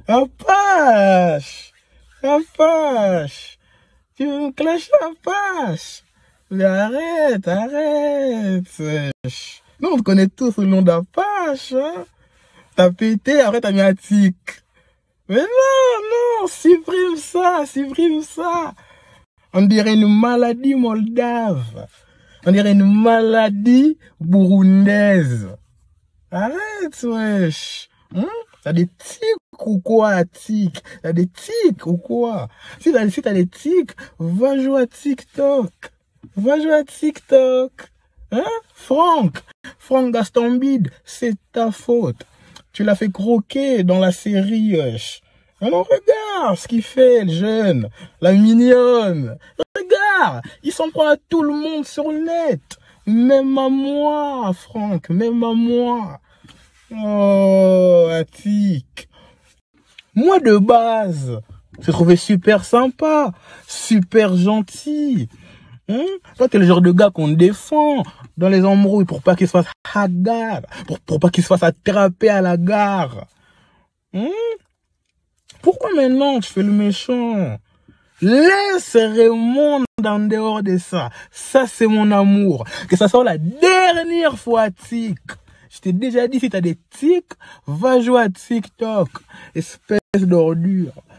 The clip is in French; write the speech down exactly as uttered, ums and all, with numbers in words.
Apache, Apache, tu me clashes Apache. Mais arrête, arrête. wesh. Nous, on te connaît tous le nom d'Apache. Hein? T'as pété, après t'as mis un tic. Mais non, non, supprime ça, supprime ça. On dirait une maladie moldave. On dirait une maladie burundaise. Arrête, wesh. Hum? T'as des tics ou quoi, tics? T'as des tics ou quoi? Si t'as si t'as des tics, va jouer à TikTok. Va jouer à TikTok. Hein? Franck, Franck Gastambide, c'est ta faute. Tu l'as fait croquer dans la série, wesh. Alors regarde ce qu'il fait, le jeune, la mignonne. Regarde, il s'en prend à tout le monde sur le net. Même à moi, Franck, même à moi. Oh, Attic. Moi, de base, je trouvais super sympa, super gentil. Hein? Toi, t'es le genre de gars qu'on défend dans les embrouilles pour pas qu'il se fasse hagar, pour, pour pas qu'il se fasse attraper à la gare. Hein? Pourquoi maintenant tu fais le méchant? Laisse Raymond en dehors de ça. Ça, c'est mon amour. Que ça soit la dernière fois, tic. Je t'ai déjà dit, si t'as des tics, va jouer à TikTok. Espèce d'ordure.